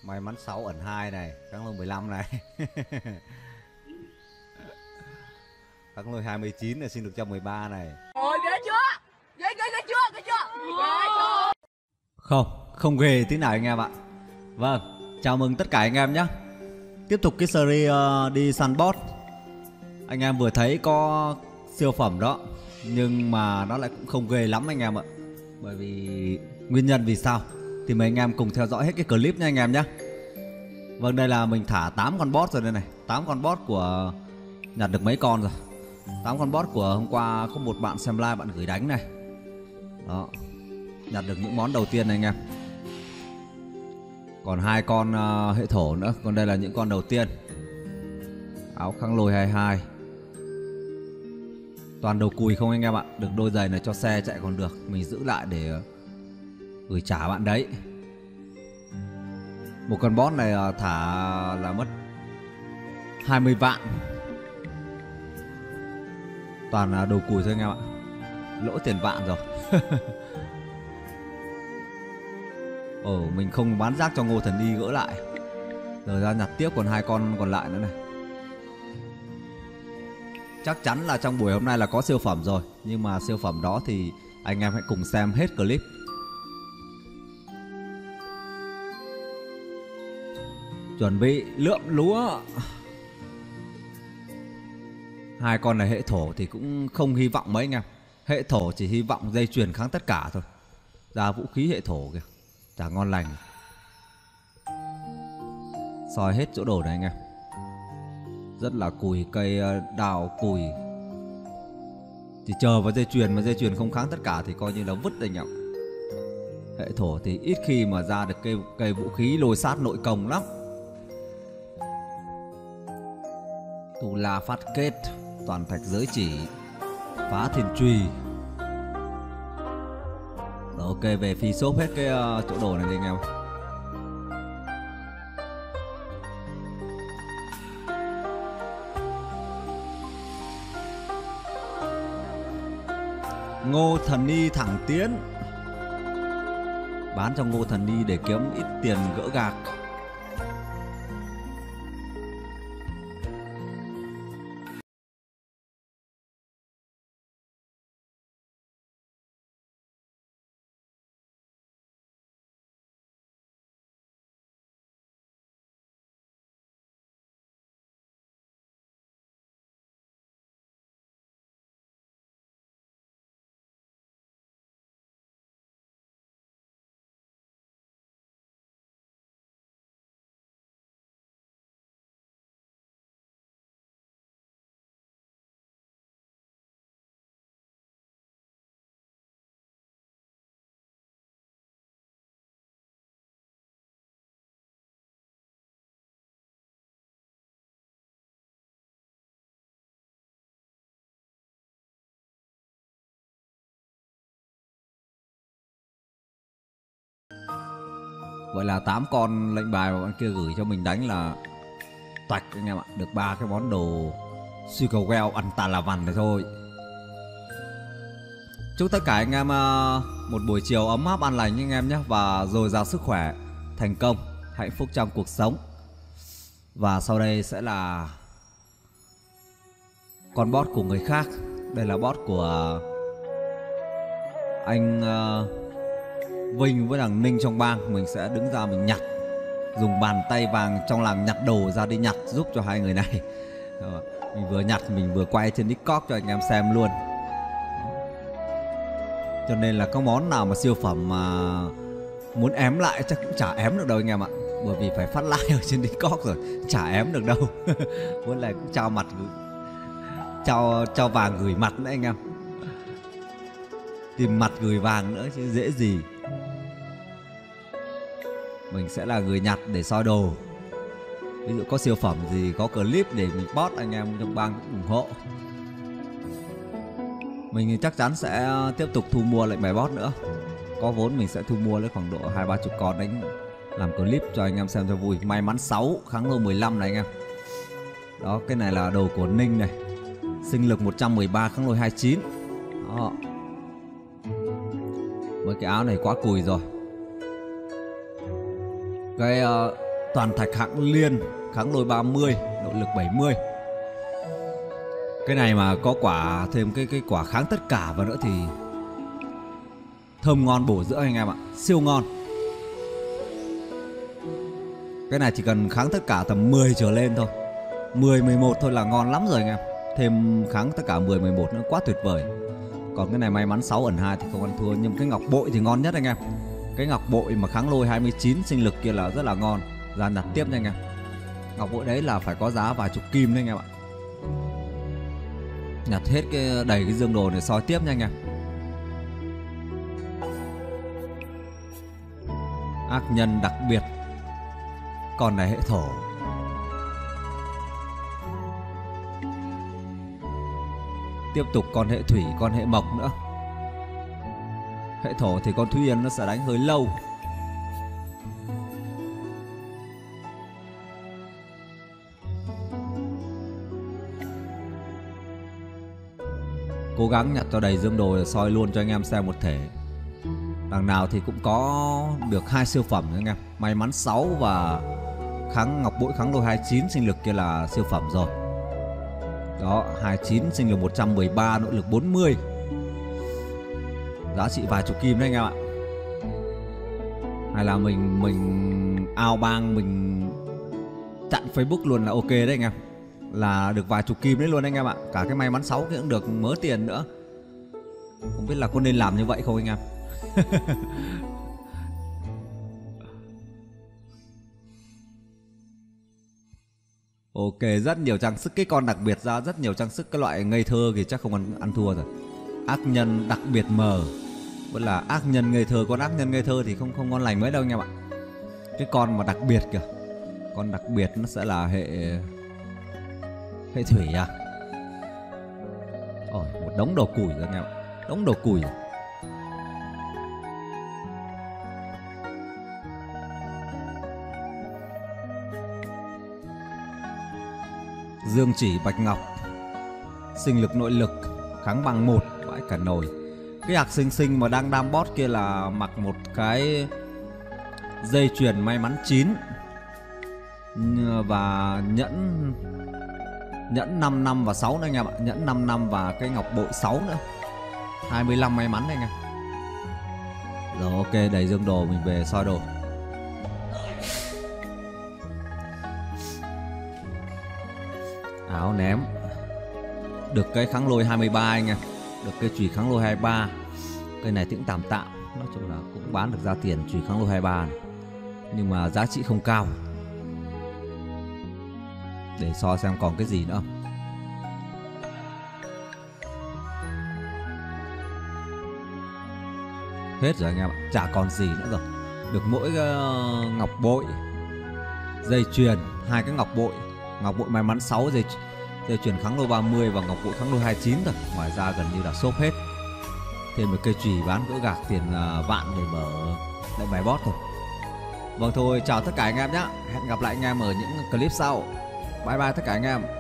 May mắn 6 ẩn 2 này, kháng lôi 15 này. Kháng lôi 29 này xin được 113 này. Ôi ghê chưa? Ghê chưa? Không ghê tí nào anh em ạ. Vâng, chào mừng tất cả anh em nhé. Tiếp tục cái series đi săn boss. Anh em vừa thấy có siêu phẩm đó, nhưng mà nó lại cũng không ghê lắm anh em ạ. Bởi vì nguyên nhân vì sao thì mời anh em cùng theo dõi hết cái clip nha anh em nhé. Vâng, đây là mình thả 8 con boss rồi đây này. 8 con boss của nhặt được mấy con rồi. 8 con boss của hôm qua có một bạn xem live bạn gửi đánh này. Đó, nhặt được những món đầu tiên này anh em. Còn 2 con hệ thổ nữa. Còn đây là những con đầu tiên. Áo kháng lôi 22. Toàn đầu cùi không anh em ạ. Được đôi giày này cho xe chạy còn được. Mình giữ lại để gửi trả bạn đấy. Một con boss này thả là mất 20 vạn. Toàn là đầu cùi thôi anh em ạ. Lỗ tiền vạn rồi. Mình không bán rác cho Ngô Thần Y gỡ lại. Rồi ra nhặt tiếp còn 2 con còn lại nữa này. Chắc chắn là trong buổi hôm nay là có siêu phẩm rồi. Nhưng mà siêu phẩm đó thì anh em hãy cùng xem hết clip. Chuẩn bị lượm lúa. 2 con này hệ thổ thì cũng không hy vọng mấy anh em. Hệ thổ chỉ hy vọng dây chuyền kháng tất cả thôi. Ra vũ khí hệ thổ kìa, chả ngon lành. Soi hết chỗ đồ này anh em. Rất là cùi, cây đào cùi. Chỉ chờ vào dây chuyền, mà dây chuyền không kháng tất cả thì coi như là vứt anh em. Hệ thổ thì ít khi mà ra được cây vũ khí lôi sát nội công lắm. Tu la phát kết, toàn thạch giới chỉ, phá thiên truy. Rồi, ok, về phi shop hết cái chỗ đồ này đi anh em. Ngô Thần Y thẳng tiến. Bán cho Ngô Thần Y để kiếm ít tiền gỡ gạc. Vậy là 8 con lệnh bài mà bạn kia gửi cho mình đánh là toạch anh em ạ. Được 3 cái món đồ Sugar Well ăn tà là vằn này thôi. Chúc tất cả anh em một buổi chiều ấm áp an lành anh em nhé. Và dồi dào sức khỏe, thành công, hạnh phúc trong cuộc sống. Và sau đây sẽ là con boss của người khác. Đây là boss của anh Vinh với thằng Ninh trong bang. Mình sẽ đứng ra mình nhặt, dùng bàn tay vàng trong làng nhặt đồ ra đi nhặt giúp cho hai người này. Mình vừa nhặt mình vừa quay trên Discord cho anh em xem luôn. Cho nên là có món nào mà siêu phẩm mà muốn ém lại chắc cũng chả ém được đâu anh em ạ. Bởi vì phải phát like ở trên Discord rồi, chả ém được đâu. Muốn là cũng trao mặt, trao vàng gửi mặt nữa anh em. Tìm mặt gửi vàng nữa chứ dễ gì. Mình sẽ là người nhặt để soi đồ. Ví dụ có siêu phẩm gì, có clip để mình post, anh em trong bang cũng ủng hộ. Mình chắc chắn sẽ tiếp tục thu mua lệnh bài boss nữa. Có vốn mình sẽ thu mua lấy khoảng độ 20-30 con đánh làm clip cho anh em xem cho vui. May mắn 6, kháng lôi 15 này anh em. Đó, cái này là đồ của Ninh này. Sinh lực 113, kháng lôi 29. Đó. Mấy cái áo này quá cùi rồi. Cái Toàn thạch hạng liên, kháng lôi 30, nội lực 70. Cái này mà có quả thêm cái quả kháng tất cả vào nữa thì thơm ngon bổ dưỡng anh em ạ, siêu ngon. Cái này chỉ cần kháng tất cả tầm 10 trở lên thôi, 10, 11 thôi là ngon lắm rồi anh em. Thêm kháng tất cả 10, 11 nữa quá tuyệt vời. Còn cái này may mắn 6 ẩn 2 thì không ăn thua. Nhưng cái ngọc bội thì ngon nhất anh em. Cái ngọc bội mà kháng lôi 29 sinh lực kia là rất là ngon. Ra nhặt tiếp nha anh em. Ngọc bội đấy là phải có giá vài chục kim đấy anh em ạ. Nhặt hết đầy cái dương đồ để soi tiếp nha anh em. Ác nhân đặc biệt. Con này hệ thổ. Tiếp tục con hệ thủy, con hệ mộc nữa. Hệ thổ thì con Thúy Yên nó sẽ đánh hơi lâu. Cố gắng nhặt cho đầy dương đồ để soi luôn cho anh em xem một thể. Đằng nào thì cũng có được 2 siêu phẩm nữa anh em. May mắn 6 và kháng ngọc bội kháng lôi 29 sinh lực kia là siêu phẩm rồi. Đó, 29 sinh lực 113, nội lực 40. Giá trị vài chục kim đấy anh em ạ. Hay là mình ao bang mình chặn Facebook luôn là ok đấy anh em. Là được vài chục kim đấy luôn anh em ạ. Cả cái may mắn 6 kia cũng được mớ tiền nữa. Không biết là có nên làm như vậy không anh em. Ok, rất nhiều trang sức. Cái con đặc biệt ra rất nhiều trang sức. Cái loại ngây thơ thì chắc không ăn thua rồi. Ác nhân đặc biệt mờ vẫn là ác nhân ngây thơ. Con ác nhân ngây thơ thì không ngon lành mấy đâu anh em ạ. Cái con mà đặc biệt kìa, con đặc biệt nó sẽ là hệ thủy à. Ôi, một đống đồ củi rồi anh em ạ. Đống đồ củi. Dương chỉ bạch ngọc, sinh lực nội lực, kháng bằng 1, vãi cả nồi. Cái hạc xinh xinh mà đang đam boss kia là mặc một cái dây chuyền may mắn 9 và nhẫn 5 năm và 6 nữa anh em ạ. Nhẫn 5 năm và cái ngọc bội 6 nữa. 25 may mắn đấy anh em. Rồi ok, đầy dương đồ mình về soi đồ. Áo ném. Được cái kháng lôi 23 anh em. Được cái chùy kháng lôi 23. Cây này cũng tạm tạm. Nói chung là cũng bán được ra tiền chùy kháng lôi 23 này. Nhưng mà giá trị không cao. Để soi xem còn cái gì nữa. Hết rồi anh em ạ. Chả còn gì nữa rồi. Được mỗi ngọc bội, dây chuyền, 2 cái ngọc bội. Ngọc bội may mắn 6, dây chuyền kháng lôi 30 và ngọc bội kháng lôi 29 rồi. Ngoài ra gần như là shop hết. Thêm một cây chùy bán cỡ gạc tiền vạn để mở lại bài boss thôi. Vâng thôi, chào tất cả anh em nhé. Hẹn gặp lại anh em ở những clip sau. Bye bye tất cả anh em.